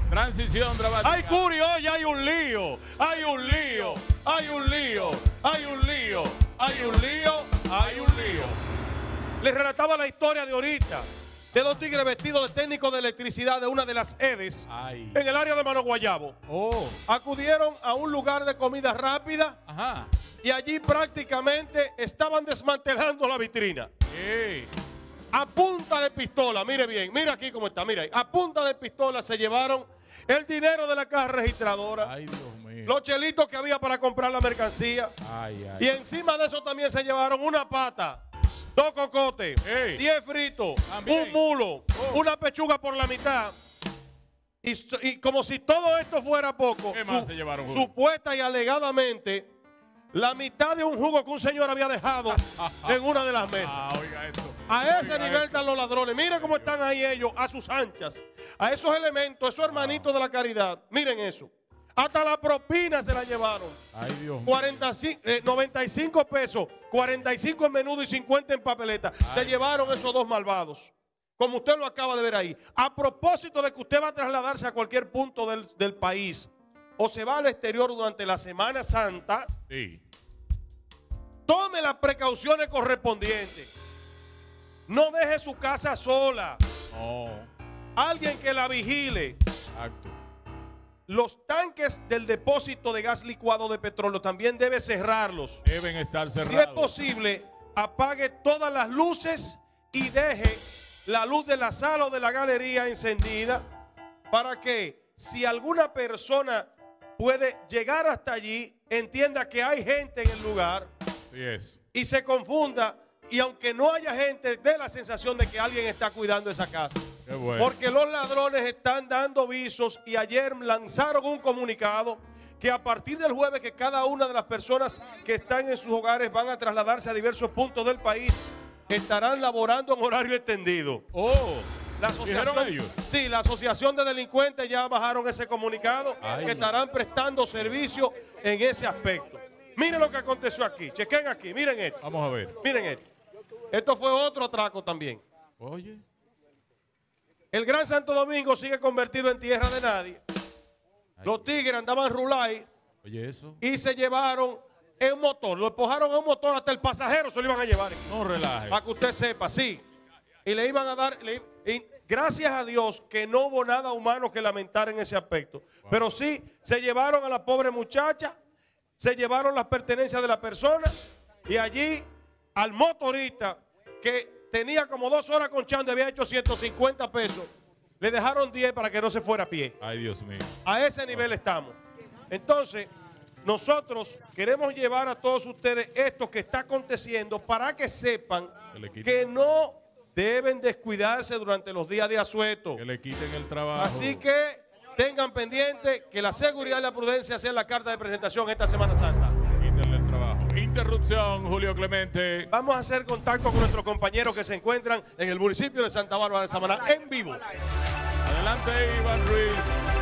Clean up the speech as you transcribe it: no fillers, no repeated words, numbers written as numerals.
Transición dramática. Ay, Curi, oye, hay un lío. Hay un lío. Hay un lío. Hay un lío. Hay un lío. Hay un lío. Les relataba la historia de ahorita de dos tigres vestidos de técnicos de electricidad de una de las EDES en el área de Mano Guayabo. Acudieron a un lugar de comida rápida. Ajá. Y allí prácticamente estaban desmantelando la vitrina. A punta de pistola, mire bien, mira aquí cómo está, mira ahí. A punta de pistola se llevaron el dinero de la caja registradora. Ay, Dios mío. Los chelitos que había para comprar la mercancía. Y encima de eso también se llevaron una pata, 2 cocotes, 10 fritos, un mulo, una pechuga por la mitad. Y como si todo esto fuera poco, ¿Qué más se llevaron, Julio? supuesta y alegadamente, la mitad de un jugo que un señor había dejado en una de las mesas. Oiga esto. A ese nivel están los ladrones. Miren cómo están ahí ellos, a sus anchas. A esos elementos, esos hermanitos de la caridad. Miren eso. Hasta la propina se la llevaron. Ay, Dios mío. 95 pesos, 45 en menudo y 50 en papeleta. Se llevaron esos dos malvados. Como usted lo acaba de ver ahí. A propósito de que usted va a trasladarse a cualquier punto del país o se va al exterior durante la Semana Santa, tome las precauciones correspondientes. No deje su casa sola. Alguien que la vigile. Exacto. Los tanques del depósito de gas licuado de petróleo también debe cerrarlos. Deben estar cerrados. Si es posible, apague todas las luces y deje la luz de la sala o de la galería encendida para que si alguna persona puede llegar hasta allí, entienda que hay gente en el lugar. Así es. Y se confunda, y aunque no haya gente, dé la sensación de que alguien está cuidando esa casa. Qué bueno. Porque los ladrones están dando visos y ayer lanzaron un comunicado que a partir del jueves que cada una de las personas que están en sus hogares van a trasladarse a diversos puntos del país, estarán laborando en horario extendido. La asociación, ellos? Sí, la asociación de delincuentes ya bajaron ese comunicado que estarán prestando servicio en ese aspecto. Miren lo que aconteció aquí, chequen aquí, miren esto. Vamos a ver. Miren esto. Esto fue otro atraco también. Oye. El Gran Santo Domingo sigue convertido en tierra de nadie. Los tigres andaban rulay. Oye, eso. Y se llevaron un motor. Lo empujaron a un motor, hasta el pasajero se lo iban a llevar. No relaje. Para que usted sepa, sí. Y le iban a dar. Y gracias a Dios que no hubo nada humano que lamentar en ese aspecto. Pero sí, se llevaron a la pobre muchacha, se llevaron las pertenencias de la persona. Y allí, al motorista que tenía como 2 horas conchando, había hecho 150 pesos. Le dejaron 10 para que no se fuera a pie. Ay, Dios mío. A ese nivel estamos. Entonces, nosotros queremos llevar a todos ustedes esto que está aconteciendo para que sepan que no deben descuidarse durante los días de asueto. Que le quiten el trabajo. Así que tengan pendiente que la seguridad y la prudencia sean la carta de presentación esta Semana Santa. Quítenle el trabajo. Interrupción, Julio Clemente. Vamos a hacer contacto con nuestros compañeros que se encuentran en el municipio de Santa Bárbara de Samaná en vivo. Adelante, Iván Ruiz.